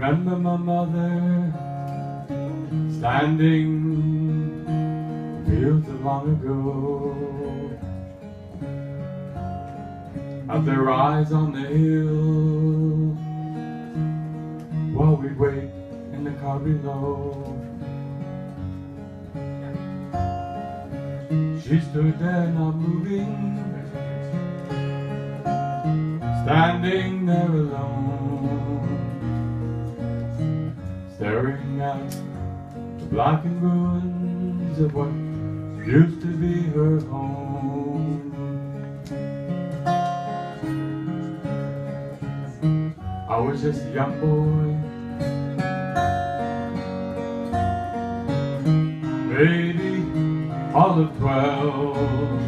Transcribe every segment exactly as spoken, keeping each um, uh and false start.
remember my mother standing in fields of long ago, at their rise on the hill, while we'd wait in the car below. She stood there not moving, standing there alone, staring at the blackened ruins of what used to be her home. I was just a young boy, maybe all of twelve.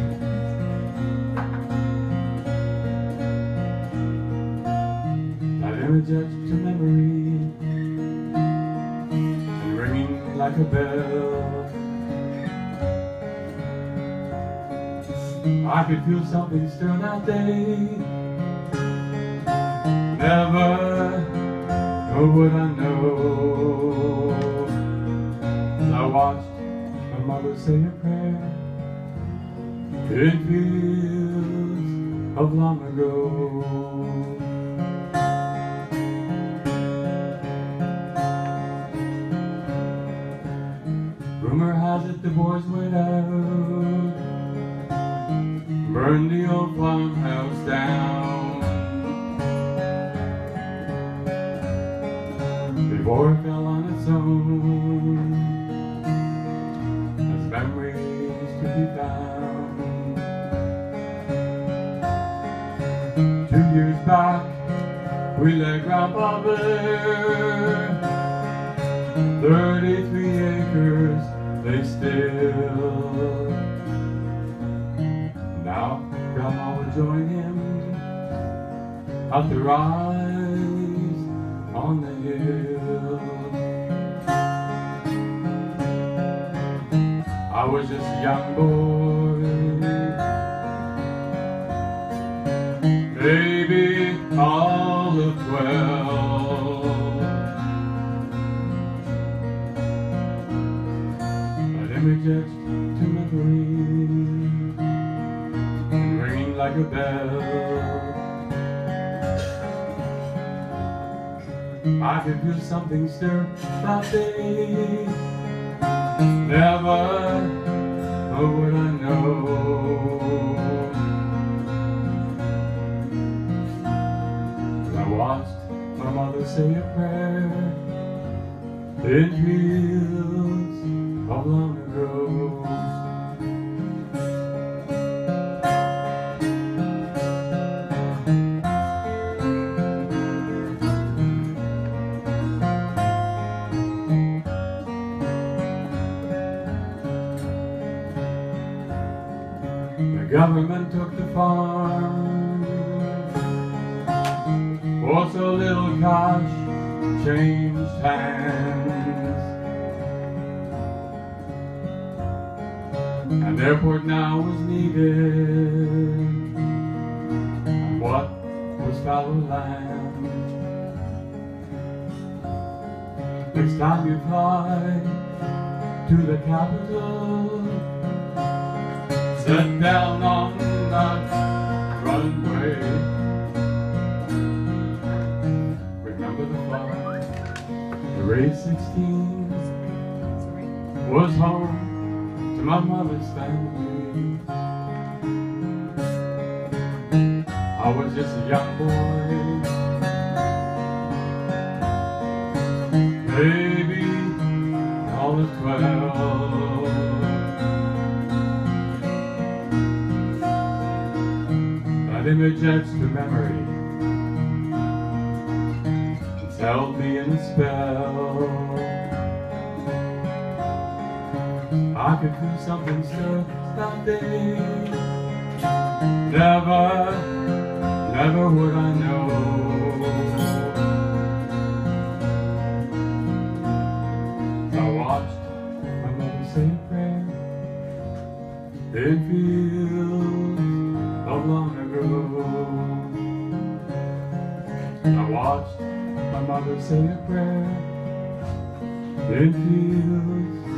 That image etched to memory and ringing like a bell. I could feel something stir that day. Never know what I know. As I watched my mother say a prayer in fields of long ago. Rumor has it the boys went out, burned the old farmhouse down, before it fell on its own, as memories to be found. Two years back, we let Grandpa bare, thirty-three acres they still. Now Grandma will join him at the rise on the hill. I was just a young boy, maybe all of twelve. That image etched to memory and ringing like a bell. I could feel something stir that day. Never know what I know. I watched my mother say a prayer in fields of long ago. The government took the farm, for so little cash changed hands. An airport now was needed, and what was fallow land? Next time you fly to the capital, set down on that runway. Remember the flight, the race sixteen was home to my mother's family. I was just a young boy, maybe all of twelve. That image etched to memory, it's held me in a spell. I could feel something stir that day. Never, never would I know. I watched my mother say a prayer in fields of long ago. I watched my my mother say a prayer in fields